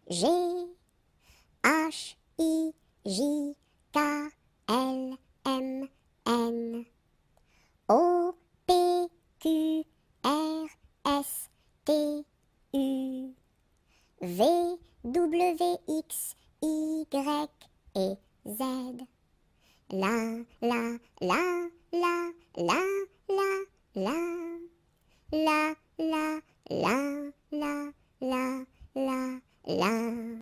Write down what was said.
G, H, I, J, K, L, M, N, O, P, Q, R, S, T, U, V, W, X, Y et Z. La, la, la, la, la, la, la, la, la, la, la, la, la, la.